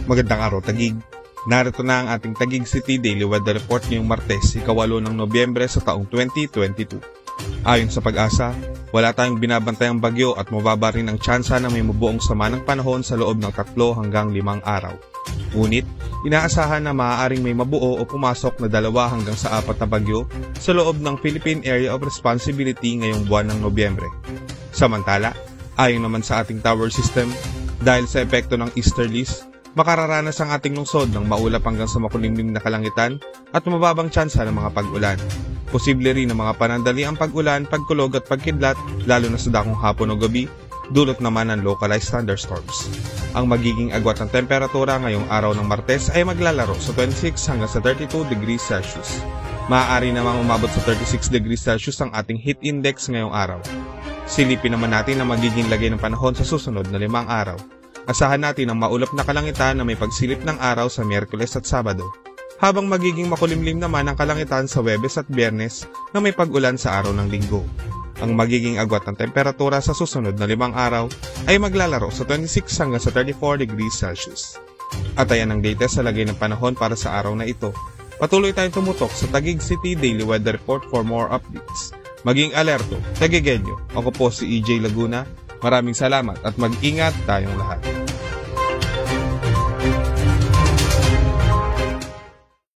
Magandang araw, Taguig. Narito na ang ating Taguig City Daily Weather Report ngayong Martes, ika-8 ng Nobyembre sa taong 2022. Ayon sa Pag-asa, wala tayong binabantayang bagyo at mababa rin ang tsansa na may mabuong sama ng panahon sa loob ng 3 hanggang 5 araw. Ngunit, inaasahan na maaaring may mabuo o pumasok na 2 hanggang sa 4 na bagyo sa loob ng Philippine Area of Responsibility ngayong buwan ng Nobyembre. Samantala, ayon naman sa ating tower system, dahil sa epekto ng easterlies, makararanas ang ating lungsod ng maulap hanggang sa makulimlim na kalangitan at mababang tsansa ng mga pag-ulan. Posible rin ng mga panandali ang pag-ulan, pagkulog at pagkidlat, lalo na sa dakong hapon o gabi, dulot naman ng localized thunderstorms. Ang magiging agwat ng temperatura ngayong araw ng Martes ay maglalaro sa 26 hanggang sa 32 degrees Celsius. Maaari namang umabot sa 36 degrees Celsius ang ating heat index ngayong araw. Silipin naman natin ang magiging lagay ng panahon sa susunod na 5 araw. Asahan natin ang maulap na kalangitan na may pagsilip ng araw sa Miyerkules at Sabado, habang magiging makulimlim naman ang kalangitan sa Huwebes at Biyernes na may pag-ulan sa araw ng Linggo. Ang magiging agwat ng temperatura sa susunod na 5 araw ay maglalaro sa 26 hanggang sa 34 degrees Celsius. At ayan ang latest sa lagay ng panahon para sa araw na ito. Patuloy tayong tumutok sa Taguig City Daily Weather Report for more updates. Maging alerto, Taguigenyo. Ako po si EJ Laguna. Maraming salamat at mag-ingat tayong lahat.